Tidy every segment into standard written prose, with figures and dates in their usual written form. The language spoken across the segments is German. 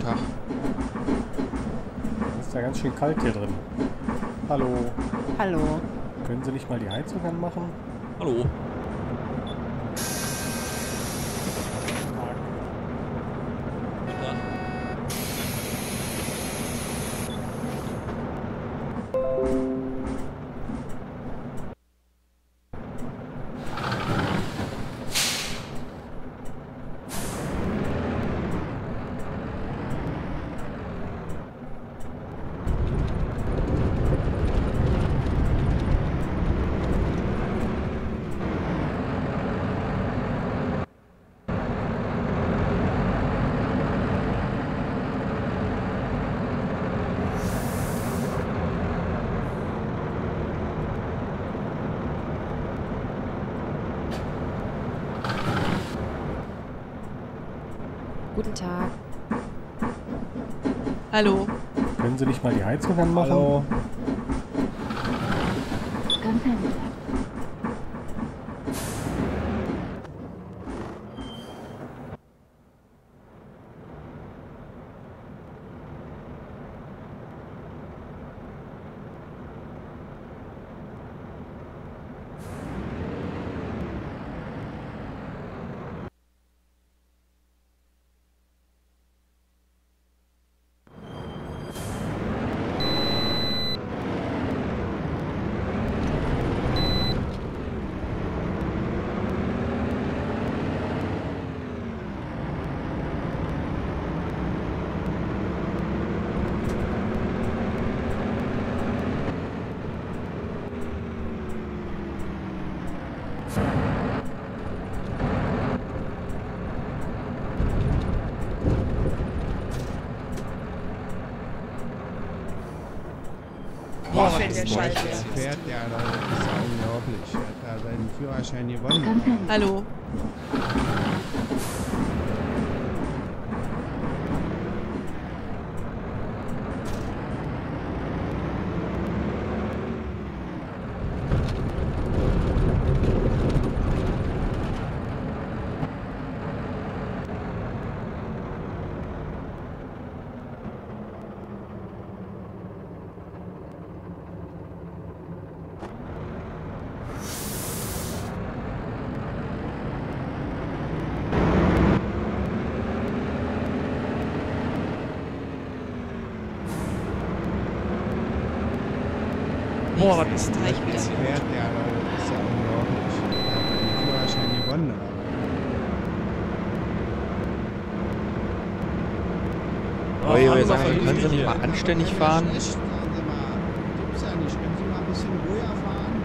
Tag. Ist ja ganz schön kalt hier drin. Hallo. Hallo. Können Sie nicht mal die Heizung anmachen? Hallo. Dann. Guten Tag. Hallo. Können Sie nicht mal die Heizung anmachen? Hallo. Ganz herzlich. Boah, fährt was der ist Scheiße. das? Fährt der, Leute, das ist ja unglaublich. Er hat da seinen Führerschein gewonnen. Hallo. Boah, was ist das? Fährt der, Leute, das ist ja unglaublich. Er hat seinen Führerschein gewonnen. Können Sie nicht mal anständig fahren? Nicht, sagen Sie mal. Gibt's ja nicht. Können Sie mal ein bisschen ruhiger fahren?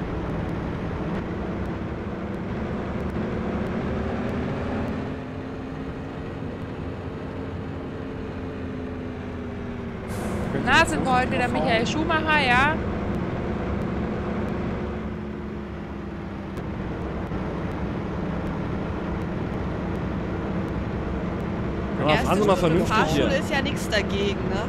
Na, sind wir heute wieder Michael Schumacher, ja? Ja, fahren Sie mal vernünftig Fahrschule hier. ist ja nichts dagegen, ne?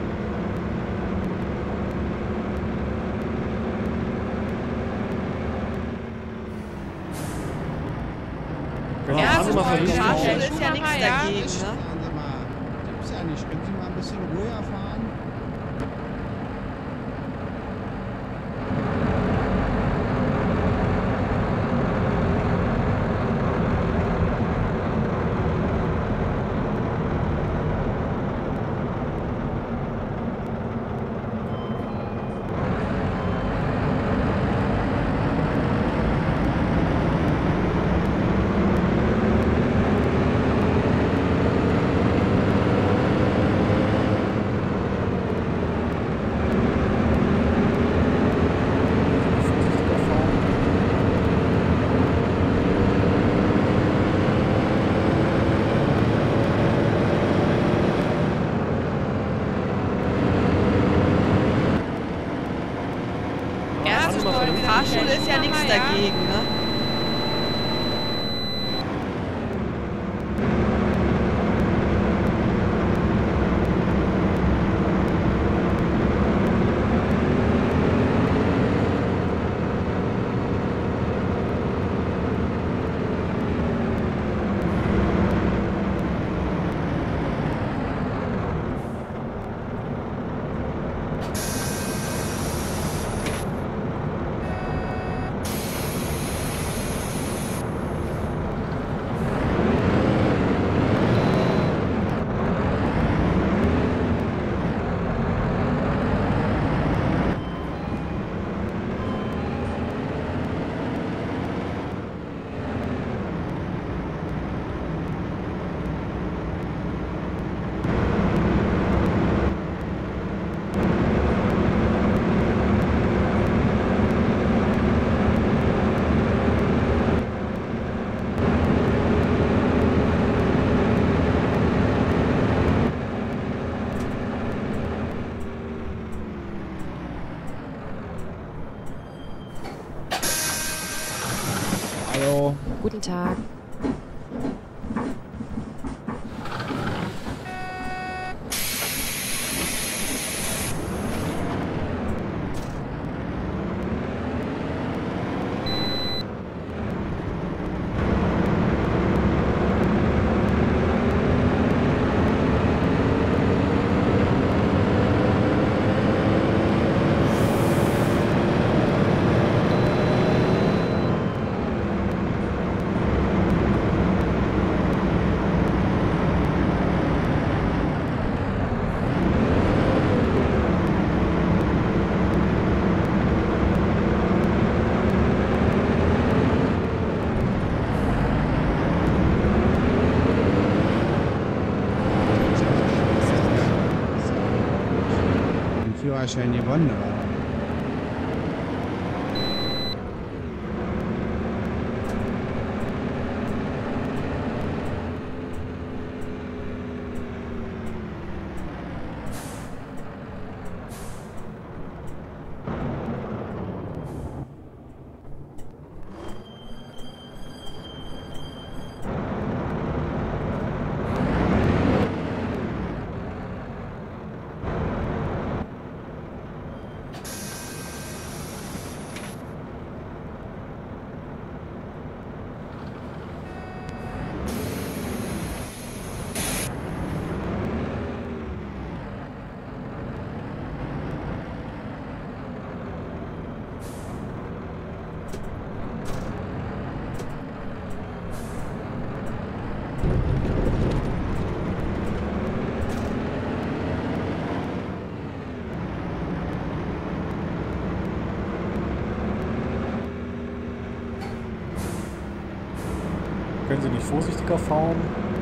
Ja, fahren Sie sind mal wir heute vernünftig wieder Fahrschule hier. Michael ist ja nichts Schumacher, ja? dagegen, Nicht, ne? sagen Sie mal. Gibt's ja nicht. Können Sie mal ein bisschen ruhiger fahren? Ja, sind wir heute wieder Fahrschule Michael ist ja nichts Schumacher, ja? dagegen, ne? Guten Tag. Den Führerschein gewonnen, oder? Können Sie nicht vorsichtiger fahren?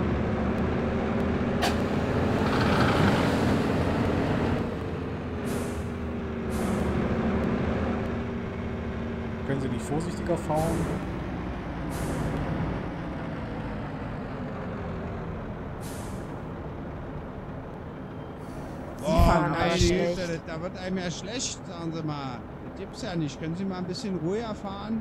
Können Sie nicht vorsichtiger fahren? fahren aber meine schlecht. Güte, da wird einem ja schlecht, sagen Sie mal. Das gibt's ja nicht. Können Sie mal ein bisschen ruhiger fahren?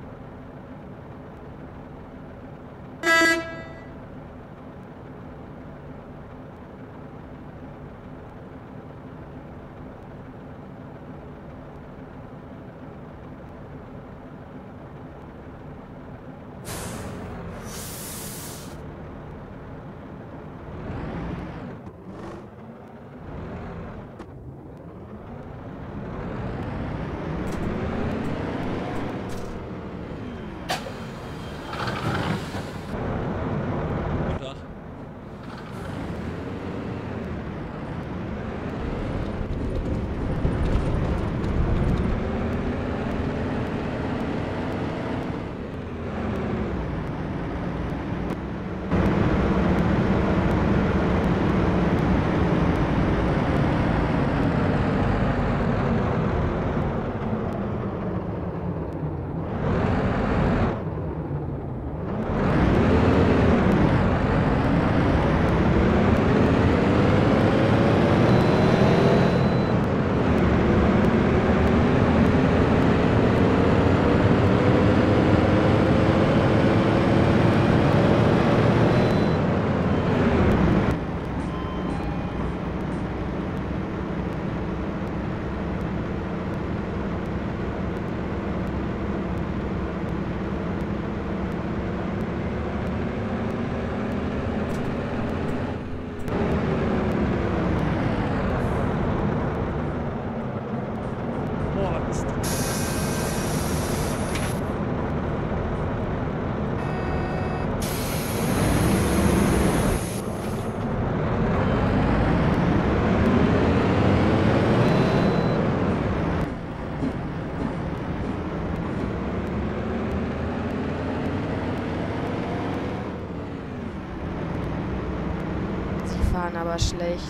fahren aber schlecht.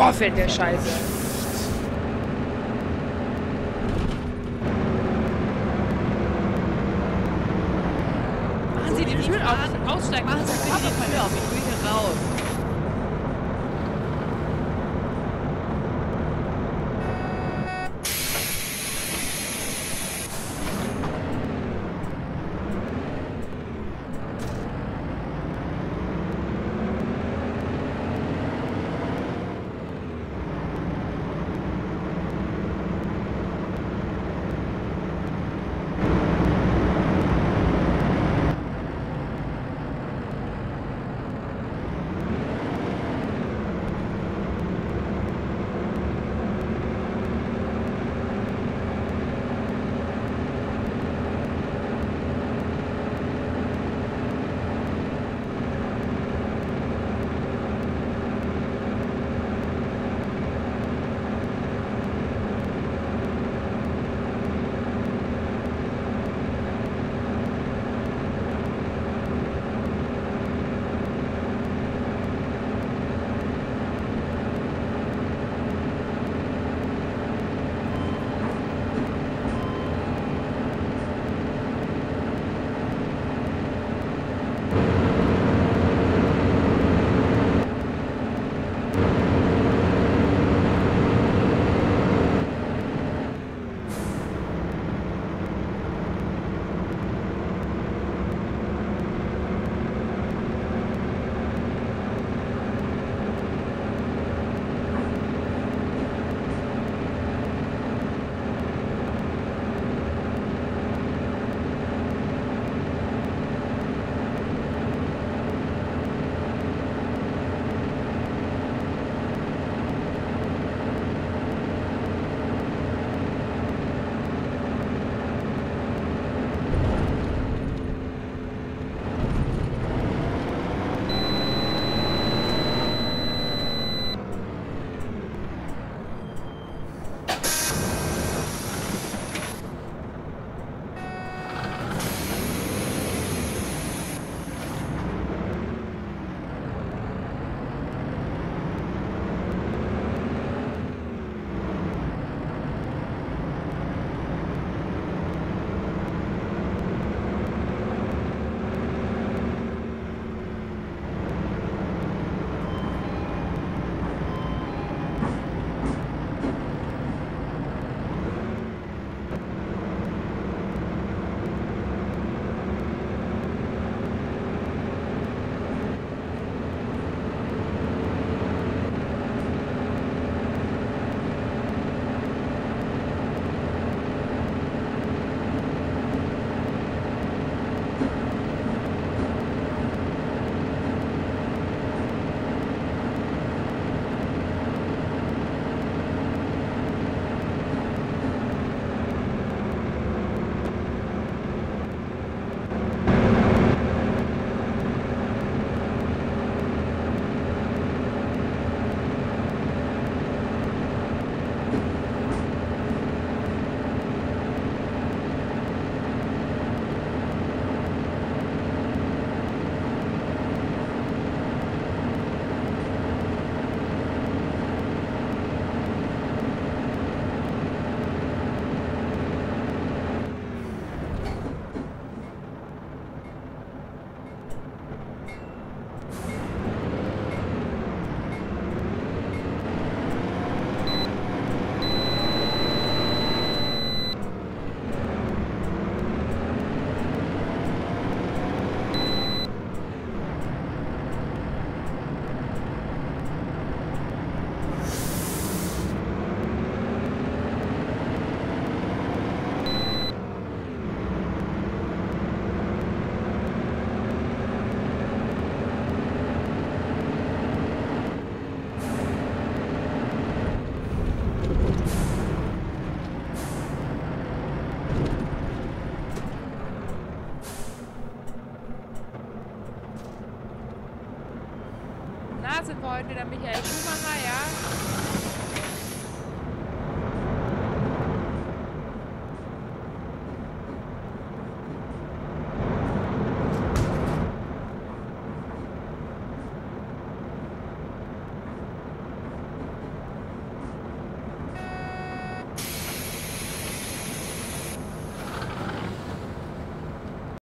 Boah, fährt der Scheiße. Machen Sie die Tür auf. Aussteigen. Machen Sie bitte die Tür auf. Ich will hier raus. Nasenbeute, der Michael Schumacher, ja.